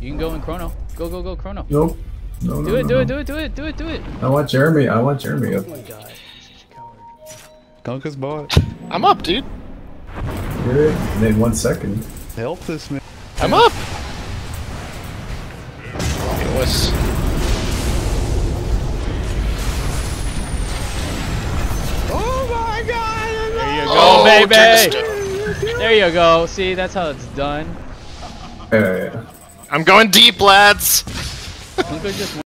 You can go in Chrono. Go, go, go, Chrono. Nope. No, no, do it, no, do no. it, do it, do it, do it, do it. I want Jeremy. I want Jeremy up. Oh my god, such a coward. Dunker's bot. I'm up, dude. Really? In 1 second. Help this man. I'm up. It was. Oh my god! There you go, Oh, baby! There you go. See, that's how it's done. Yeah. I'm going deep, lads. Dunker just